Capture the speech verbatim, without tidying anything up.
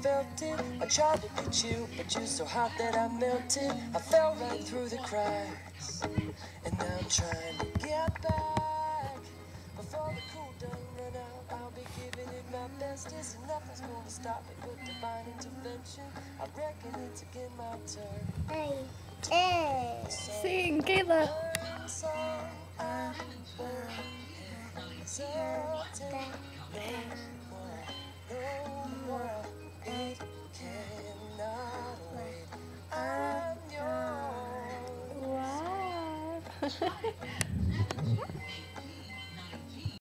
felt it. I tried to get you, but you're so hot that I melted. I fell right through the cracks, and now I'm trying to get back. Before the cool done run out, I'll be giving it my best. Isn't nothing's gonna stop me but divine intervention. I reckon it's again my turn. Hey, hey. Sing, Kayla. So I will hesitate no more, no more. It cannot wait. I'm yours. Wow.